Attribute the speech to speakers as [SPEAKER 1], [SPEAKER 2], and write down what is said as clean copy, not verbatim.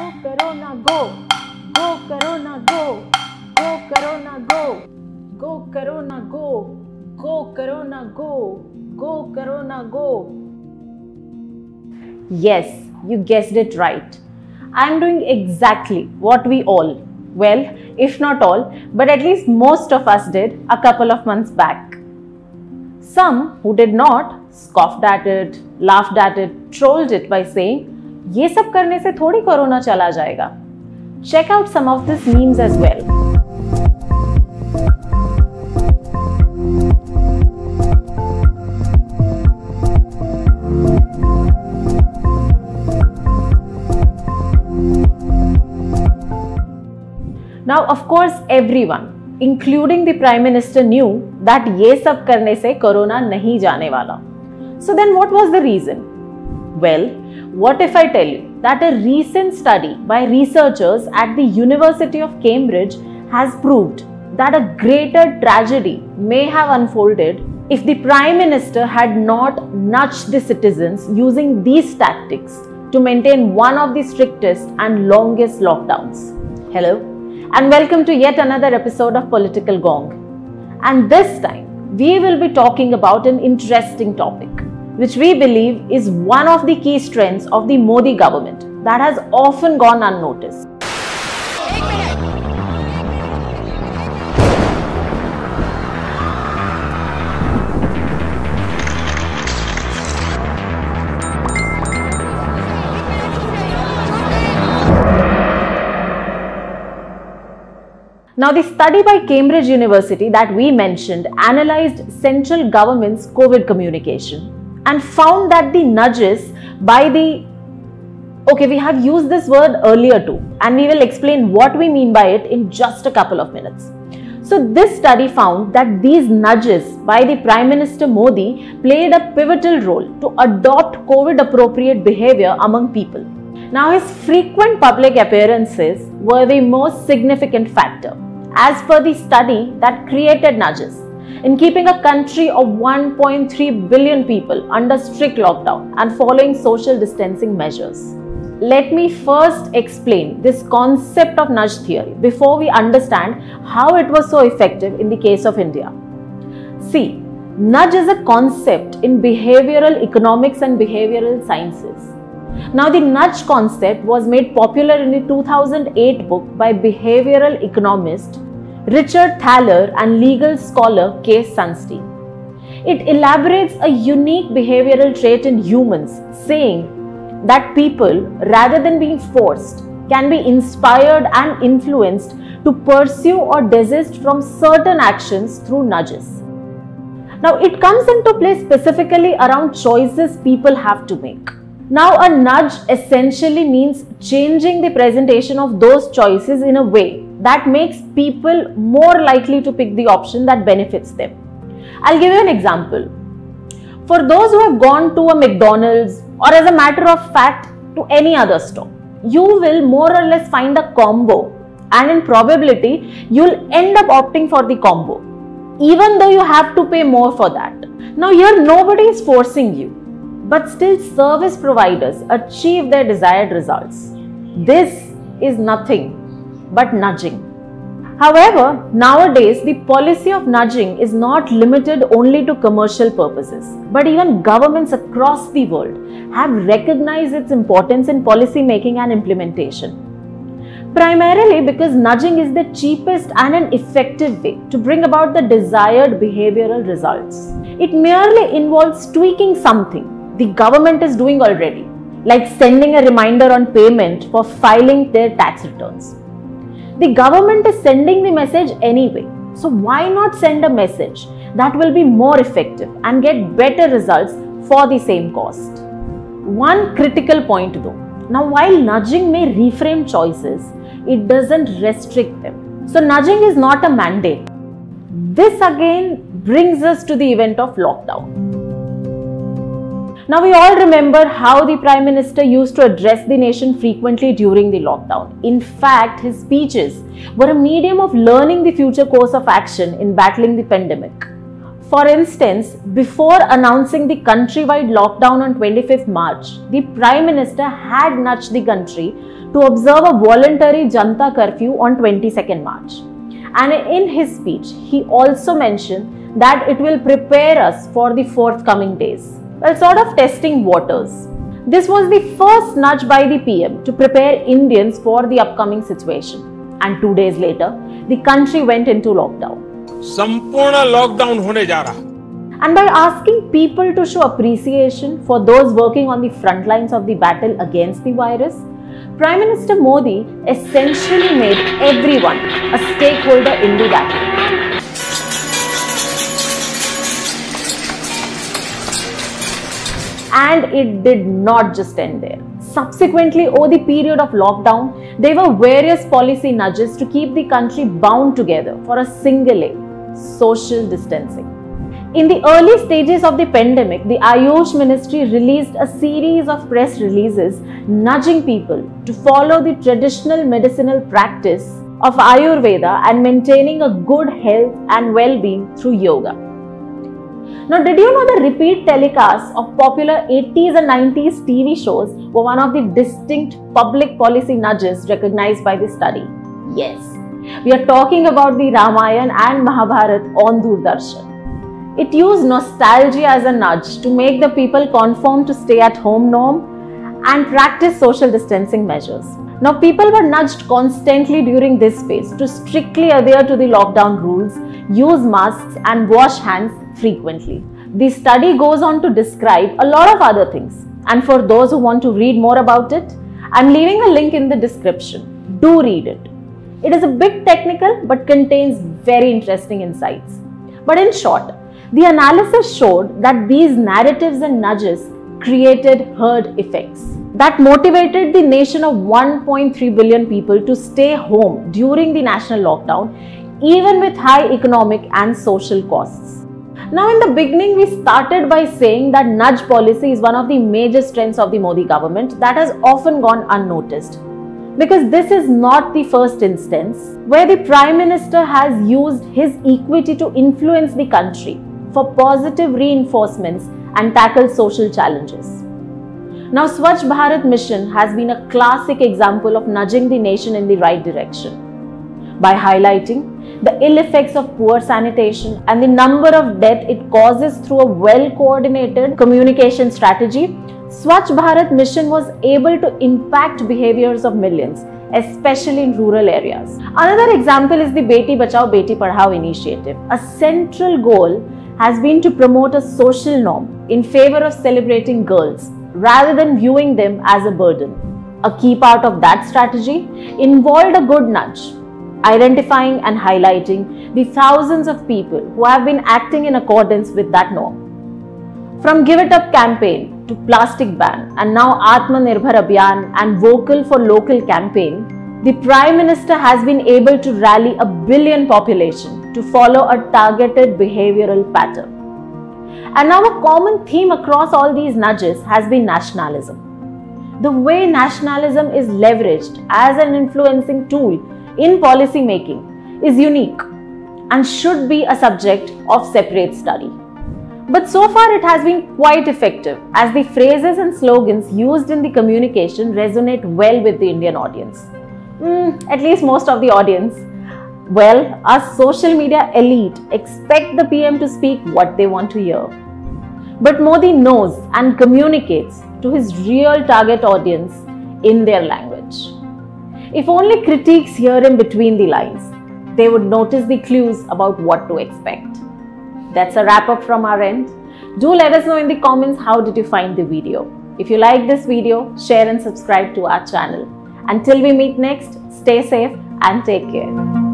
[SPEAKER 1] Corona, go! Go Corona, go! Go Corona, go! Go Corona, go! Go Corona, go! Go Corona, go! Yes, you guessed it right. I am doing exactly what we all, well, if not all, but at least most of us did a couple of months back. Some who did not scoffed at it, laughed at it, trolled it by saying, ये सब करने से थोड़ी corona चला जाएगा. Check out some of these memes as well. Now, of course, everyone, including the Prime Minister, knew that ये सब करने से कोरोना नहीं जाने वाला. So then what was the reason? Well, what if I tell you that a recent study by researchers at the University of Cambridge has proved that a greater tragedy may have unfolded if the Prime Minister had not nudged the citizens using these tactics to maintain one of the strictest and longest lockdowns. Hello, and welcome to yet another episode of Political Gong. And this time, we will be talking about an interesting topic, which we believe is one of the key strengths of the Modi government that has often gone unnoticed. Now, the study by Cambridge University that we mentioned analyzed central government's COVID communication and found that the nudges by the... Okay, we have used this word earlier too, and we will explain what we mean by it in just a couple of minutes. So, this study found that these nudges by the Prime Minister Modi played a pivotal role to adopt COVID-appropriate behavior among people. Now, his frequent public appearances were the most significant factor, as per the study that created nudges in keeping a country of 1.3 billion people under strict lockdown and following social distancing measures. Let me first explain this concept of nudge theory before we understand how it was so effective in the case of India. See, nudge is a concept in behavioral economics and behavioral sciences. Now, the nudge concept was made popular in the 2008 book by behavioral economist Richard Thaler and legal scholar K. Sunstein. It elaborates a unique behavioral trait in humans, saying that people, rather than being forced, can be inspired and influenced to pursue or desist from certain actions through nudges. Now, it comes into play specifically around choices people have to make. Now, a nudge essentially means changing the presentation of those choices in a way that makes people more likely to pick the option that benefits them. I'll give you an example. For those who have gone to a McDonald's or, as a matter of fact, to any other store, you will more or less find a combo, and in probability, you'll end up opting for the combo, even though you have to pay more for that. Now, here nobody is forcing you, but still service providers achieve their desired results. This is nothing but nudging. However, nowadays the policy of nudging is not limited only to commercial purposes, but even governments across the world have recognized its importance in policy making and implementation. Primarily because nudging is the cheapest and an effective way to bring about the desired behavioral results. It merely involves tweaking something the government is doing already, like sending a reminder on payment for filing their tax returns. The government is sending the message anyway, so why not send a message that will be more effective and get better results for the same cost? One critical point though, now while nudging may reframe choices, it doesn't restrict them. So nudging is not a mandate. This again brings us to the event of lockdown. Now, we all remember how the Prime Minister used to address the nation frequently during the lockdown. In fact, his speeches were a medium of learning the future course of action in battling the pandemic. For instance, before announcing the countrywide lockdown on 25th March, the Prime Minister had nudged the country to observe a voluntary Janta curfew on 22nd March. And in his speech, he also mentioned that it will prepare us for the forthcoming days. Well, sort of testing waters. This was the first nudge by the PM to prepare Indians for the upcoming situation. And 2 days later, the country went into lockdown.
[SPEAKER 2] संपूर्ण lockdown होने जा रहा.
[SPEAKER 1] And by asking people to show appreciation for those working on the front lines of the battle against the virus, Prime Minister Modi essentially made everyone a stakeholder in the battle. And it did not just end there. Subsequently, over the period of lockdown, there were various policy nudges to keep the country bound together for a single aim: social distancing. In the early stages of the pandemic, the Ayush Ministry released a series of press releases nudging people to follow the traditional medicinal practice of Ayurveda and maintaining a good health and well-being through yoga. Now, did you know the repeat telecasts of popular 80s and 90s TV shows were one of the distinct public policy nudges recognized by the study? Yes, we are talking about the Ramayana and Mahabharata on Doordarshan. It used nostalgia as a nudge to make the people conform to stay-at-home norm and practice social distancing measures. Now, people were nudged constantly during this phase to strictly adhere to the lockdown rules, use masks and wash hands frequently. The study goes on to describe a lot of other things. And for those who want to read more about it, I'm leaving a link in the description. Do read it. It is a bit technical but contains very interesting insights. But in short, the analysis showed that these narratives and nudges created herd effects that motivated the nation of 1.3 billion people to stay home during the national lockdown, even with high economic and social costs. Now, in the beginning, we started by saying that nudge policy is one of the major strengths of the Modi government that has often gone unnoticed. Because this is not the first instance where the Prime Minister has used his equity to influence the country for positive reinforcements and tackle social challenges. Now, Swachh Bharat Mission has been a classic example of nudging the nation in the right direction. By highlighting the ill effects of poor sanitation and the number of deaths it causes through a well-coordinated communication strategy, Swachh Bharat Mission was able to impact behaviors of millions, especially in rural areas. Another example is the Beti Bachao Beti Padhao initiative. A central goal has been to promote a social norm in favor of celebrating girls rather than viewing them as a burden. A key part of that strategy involved a good nudge, identifying and highlighting the thousands of people who have been acting in accordance with that norm. From Give It Up campaign to plastic ban and now Atmanirbhar Abhiyan and Vocal for Local campaign, the Prime Minister has been able to rally a billion population to follow a targeted behavioral pattern. And now a common theme across all these nudges has been nationalism. The way nationalism is leveraged as an influencing tool in policy making is unique and should be a subject of separate study. But so far it has been quite effective as the phrases and slogans used in the communication resonate well with the Indian audience. At least most of the audience. Well, us social media elite expect the PM to speak what they want to hear. But Modi knows and communicates to his real target audience in their language. If only critics hear him between the lines, they would notice the clues about what to expect. That's a wrap up from our end. Do let us know in the comments how did you find the video. If you like this video, share and subscribe to our channel. Until we meet next, stay safe and take care.